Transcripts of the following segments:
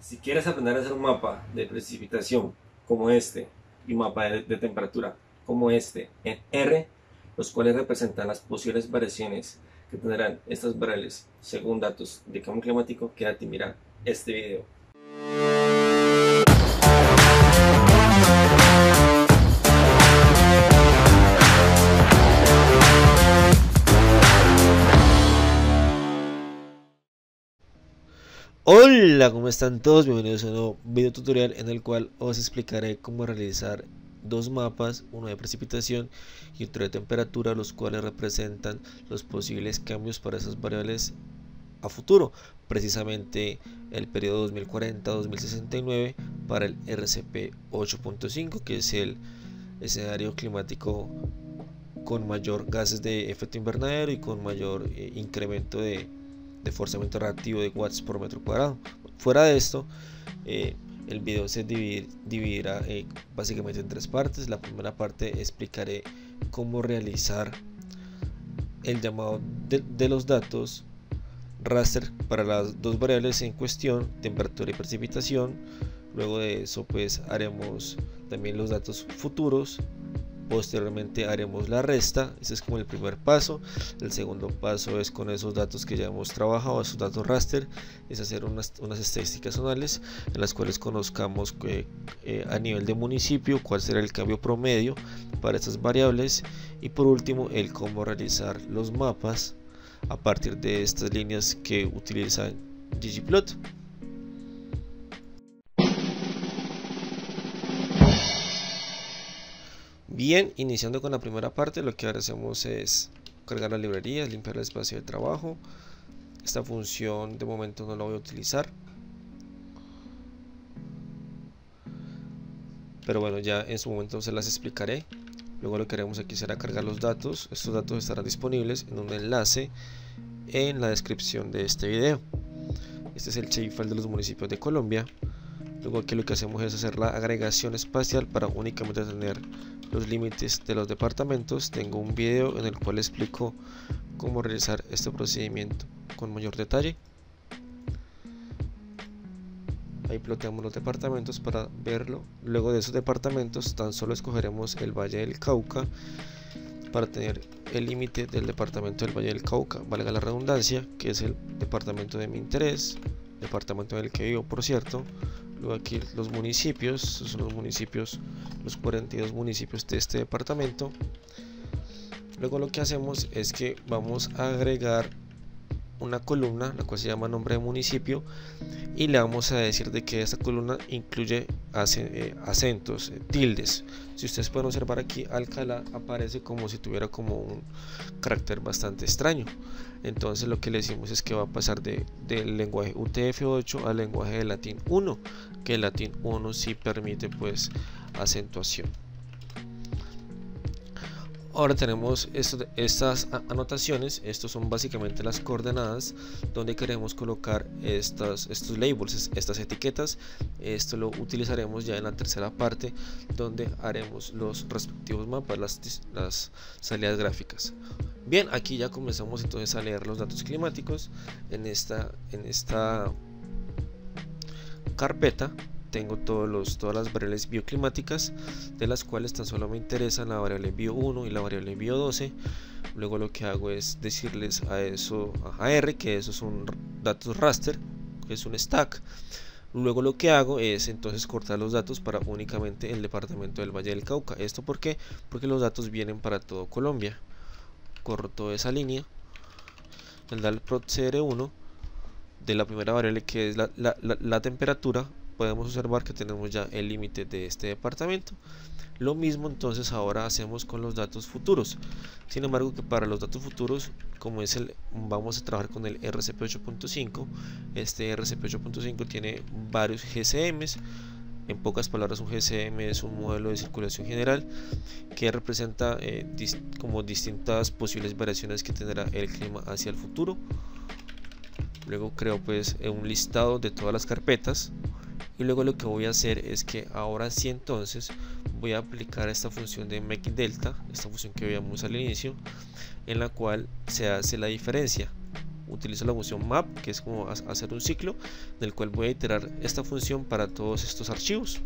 Si quieres aprender a hacer un mapa de precipitación como este y un mapa de temperatura como este en R, los cuales representan las posibles variaciones que tendrán estas variables según datos de cambio climático, quédate y mira este video. Hola, ¿cómo están todos? Bienvenidos a un nuevo video tutorial en el cual os explicaré cómo realizar dos mapas, uno de precipitación y otro de temperatura, los cuales representan los posibles cambios para esas variables a futuro, precisamente el periodo 2040-2069 para el RCP 8.5, que es el escenario climático con mayor gases de efecto invernadero y con mayor incremento de forzamiento reactivo de watts por metro cuadrado. Fuera de esto, el video se dividirá básicamente en tres partes. La primera parte explicaré cómo realizar el llamado de los datos raster para las dos variables en cuestión, temperatura y precipitación. Luego de eso pues haremos también los datos futuros. Posteriormente haremos la resta. Ese es como el primer paso. El segundo paso es con esos datos que ya hemos trabajado, esos datos raster, es hacer unas estadísticas anuales en las cuales conozcamos a nivel de municipio cuál será el cambio promedio para estas variables, y por último el cómo realizar los mapas a partir de estas líneas que utilizan ggplot. Bien, iniciando con la primera parte, lo que ahora hacemos es cargar las librerías, limpiar el espacio de trabajo. Esta función de momento no la voy a utilizar, pero bueno, ya en su momento se las explicaré. Luego lo que haremos aquí será cargar los datos. Estos datos estarán disponibles en un enlace en la descripción de este video. Este es el shapefile de los municipios de Colombia. Luego aquí lo que hacemos es hacer la agregación espacial para únicamente tener los límites de los departamentos. Tengo un video en el cual explico cómo realizar este procedimiento con mayor detalle. Ahí ploteamos los departamentos para verlo. Luego de esos departamentos tan solo escogeremos el Valle del Cauca para tener el límite del departamento del Valle del Cauca, valga la redundancia, que es el departamento de mi interés, departamento en el que vivo, por cierto. Luego aquí los municipios, estos son los municipios, los 42 municipios de este departamento. Luego lo que hacemos es que vamos a agregar una columna, la cual se llama nombre de municipio, y le vamos a decir de que esta columna incluye acentos, tildes. Si ustedes pueden observar aquí, Alcalá aparece como si tuviera como un carácter bastante extraño. Entonces lo que le decimos es que va a pasar del lenguaje UTF-8 al lenguaje de Latín 1, que el Latín 1 sí permite pues acentuación. Ahora tenemos estas anotaciones. Estos son básicamente las coordenadas donde queremos colocar estos labels, estas etiquetas. Esto lo utilizaremos ya en la tercera parte, donde haremos los respectivos mapas, las salidas gráficas. Bien, aquí ya comenzamos entonces a leer los datos climáticos. En esta carpeta tengo todas las variables bioclimáticas, de las cuales tan solo me interesan la variable bio1 y la variable bio12. Luego lo que hago es decirles a R que esos son datos raster, que es un stack. Luego lo que hago es entonces cortar los datos para únicamente el departamento del Valle del Cauca. ¿Esto por qué? Porque los datos vienen para todo Colombia. Corro toda esa línea, el dalprot cr1 de la primera variable, que es la temperatura. Podemos observar que tenemos ya el límite de este departamento. Lo mismo entonces ahora hacemos con los datos futuros. Sin embargo, que para los datos futuros, como es vamos a trabajar con el RCP 8.5. Este RCP 8.5 tiene varios GCMs. En pocas palabras, un GCM es un modelo de circulación general que representa como distintas posibles variaciones que tendrá el clima hacia el futuro. Luego creo pues un listado de todas las carpetas. Y luego lo que voy a hacer es que ahora sí entonces voy a aplicar esta función de make delta, esta función que veíamos al inicio, en la cual se hace la diferencia utilizo la función map, que es como hacer un ciclo, del cual voy a iterar esta función para todos estos archivos.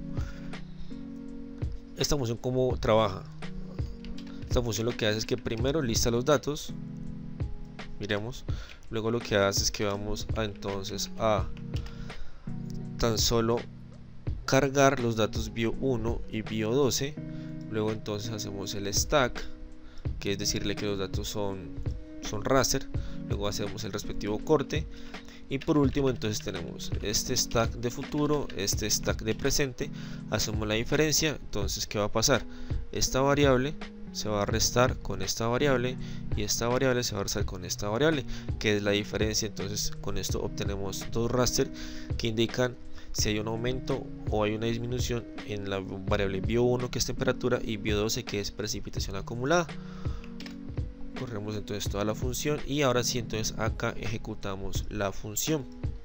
Esta función, ¿cómo trabaja? Esta función lo que hace es que primero lista los datos, miremos, luego lo que hace es que vamos a entonces a tan solo cargar los datos bio1 y bio12, luego entonces hacemos el stack, que es decirle que los datos son raster, luego hacemos el respectivo corte, y por último entonces tenemos este stack de futuro, este stack de presente, hacemos la diferencia. Entonces, ¿qué va a pasar? Esta variable se va a restar con esta variable y esta variable se va a restar con esta variable, que es la diferencia. Entonces con esto obtenemos dos raster que indican si hay un aumento o hay una disminución en la variable bio1, que es temperatura, y bio12, que es precipitación acumulada. Corremos entonces toda la función y ahora sí, entonces acá ejecutamos la función.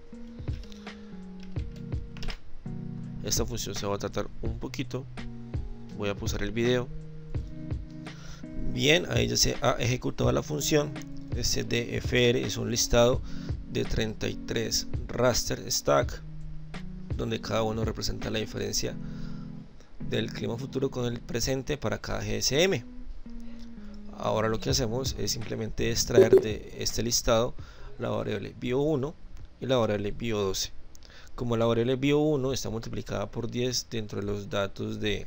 Esta función se va a tratar un poquito, voy a pausar el video. Bien, ahí ya se ha ejecutado la función. Este dfr es un listado de 33 raster stack, donde cada uno representa la diferencia del clima futuro con el presente para cada GSM. Ahora lo que hacemos es simplemente extraer de este listado la variable bio1 y la variable bio12. Como la variable bio1 está multiplicada por 10 dentro de los datos de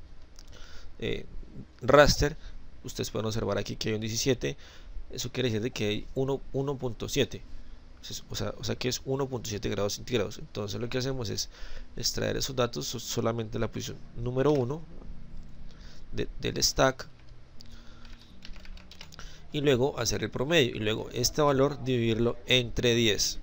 raster, ustedes pueden observar aquí que hay un 17, eso quiere decir que hay 1.7. O sea que es 1.7 grados centígrados. Entonces lo que hacemos es extraer esos datos solamente la posición número 1 del stack, y luego hacer el promedio, y luego este valor dividirlo entre 10.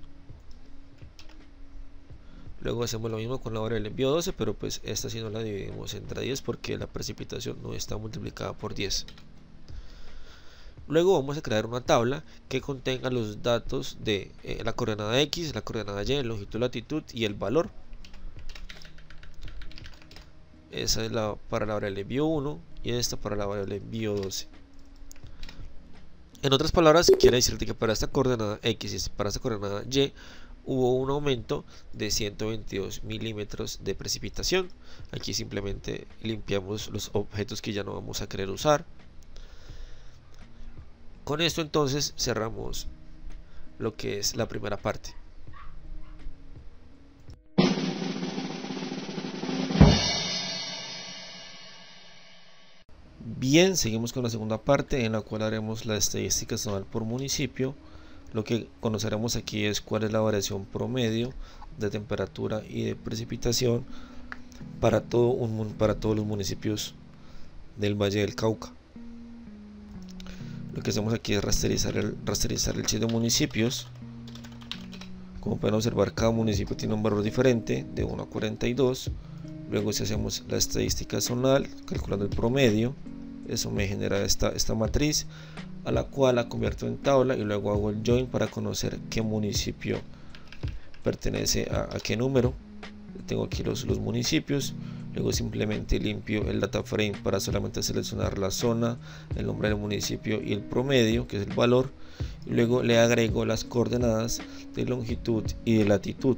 Luego hacemos lo mismo con la variable bio12, pero pues esta sí no la dividimos entre 10 porque la precipitación no está multiplicada por 10. Luego vamos a crear una tabla que contenga los datos de la coordenada X, la coordenada Y, longitud, latitud y el valor. Esa es para la variable bio1 y esta para la variable bio12. En otras palabras, quiere decir que para esta coordenada X y para esta coordenada Y hubo un aumento de 122 milímetros de precipitación. Aquí simplemente limpiamos los objetos que ya no vamos a querer usar. Con esto entonces cerramos lo que es la primera parte. Bien, seguimos con la segunda parte, en la cual haremos la estadística zonal por municipio. Lo que conoceremos aquí es cuál es la variación promedio de temperatura y de precipitación para todos los municipios del Valle del Cauca. Lo que hacemos aquí es rasterizar el chip de municipios. Como pueden observar, cada municipio tiene un valor diferente de 1 a 42. Luego, si hacemos la estadística zonal calculando el promedio, eso me genera esta matriz, a la cual la convierto en tabla, y luego hago el join para conocer qué municipio pertenece a qué número. Tengo aquí los municipios. Luego simplemente limpio el data frame para solamente seleccionar la zona, el nombre del municipio y el promedio, que es el valor, y luego le agrego las coordenadas de longitud y de latitud.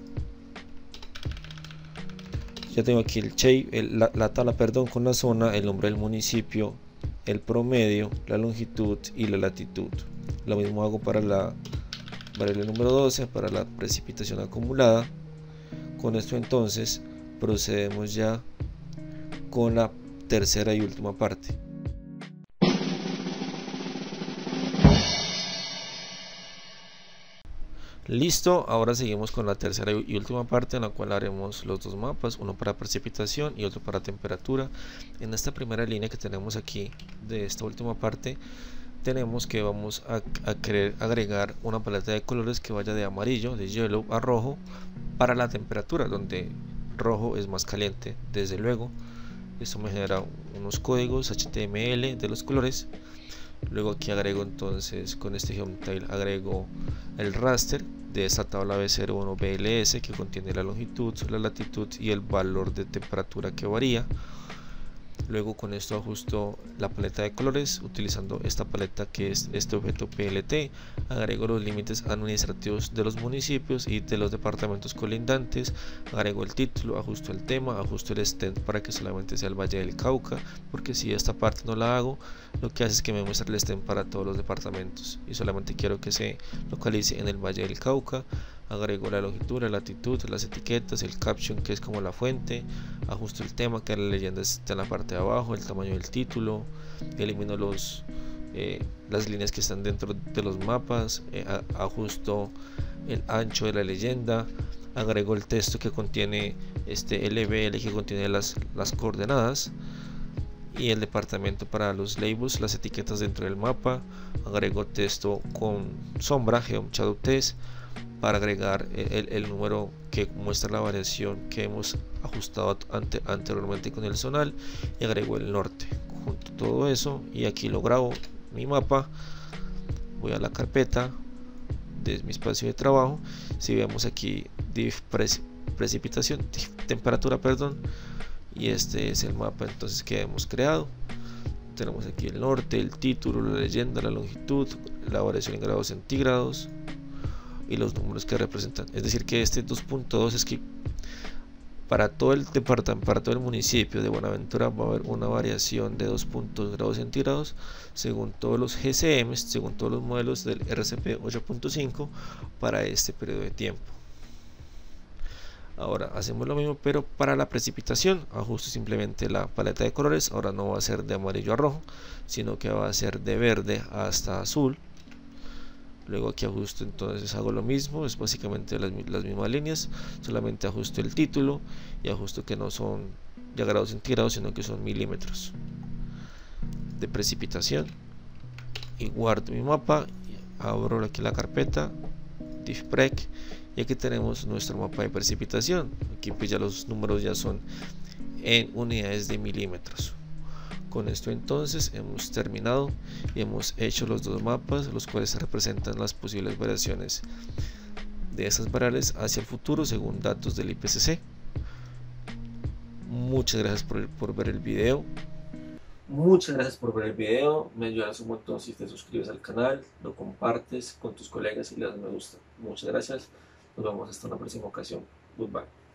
Ya tengo aquí el shape, la tabla con la zona, el nombre del municipio, el promedio, la longitud y la latitud. Lo mismo hago para la variable número 12, para la precipitación acumulada. Con esto entonces procedemos ya con la tercera y última parte. Listo, ahora seguimos con la tercera y última parte, en la cual haremos los dos mapas, uno para precipitación y otro para temperatura. En esta primera línea que tenemos aquí de esta última parte, tenemos que vamos a querer agregar una paleta de colores que vaya de amarillo, de yellow, a rojo para la temperatura, donde rojo es más caliente. Desde luego, esto me genera unos códigos HTML de los colores. Luego aquí agrego entonces, con este geometile agrego el raster de esta tabla B01 BLS, que contiene la longitud, la latitud y el valor de temperatura que varía. Luego con esto ajusto la paleta de colores utilizando esta paleta que es este objeto PLT. Agrego los límites administrativos de los municipios y de los departamentos colindantes. Agrego el título, ajusto el tema, ajusto el stent para que solamente sea el Valle del Cauca, porque si esta parte no la hago, lo que hace es que me muestra el stent para todos los departamentos y solamente quiero que se localice en el Valle del Cauca. Agrego la longitud, la latitud, las etiquetas, el caption que es como la fuente, ajusto el tema que la leyenda está en la parte de abajo, el tamaño del título, elimino las líneas que están dentro de los mapas, ajusto el ancho de la leyenda, agrego el texto que contiene este LBL que contiene las coordenadas y el departamento para los labels, las etiquetas dentro del mapa. Agrego texto con sombra, Geom Shadow Text, para agregar el número que muestra la variación que hemos ajustado anteriormente con el zonal, y agrego el norte. Junto todo eso y aquí lo grabo mi mapa. Voy a la carpeta de mi espacio de trabajo. Si vemos aquí precipitación, temperatura, perdón, y este es el mapa entonces que hemos creado. Tenemos aquí el norte, el título, la leyenda, la longitud, la variación en grados centígrados y los números que representan. Es decir que este 2.2 es que para todo el departamento, para todo el municipio de Buenaventura va a haber una variación de 2 grados centígrados según todos los GCM, según todos los modelos del RCP 8.5 para este periodo de tiempo. Ahora hacemos lo mismo pero para la precipitación. Ajusto simplemente la paleta de colores. Ahora no va a ser de amarillo a rojo, sino que va a ser de verde hasta azul. Luego aquí ajusto, entonces hago lo mismo, es básicamente las mismas líneas, solamente ajusto el título y ajusto que no son ya grados centígrados, sino que son milímetros de precipitación. Y guardo mi mapa, abro aquí la carpeta diffpreg y aquí tenemos nuestro mapa de precipitación. Aquí pues ya los números ya son en unidades de milímetros. Con esto entonces hemos terminado y hemos hecho los dos mapas, los cuales representan las posibles variaciones de esas variables hacia el futuro según datos del IPCC. Muchas gracias por ver el video. Muchas gracias por ver el video, me ayudas un montón si te suscribes al canal, lo compartes con tus colegas y le das me gusta. Muchas gracias, nos vemos hasta una próxima ocasión. Goodbye.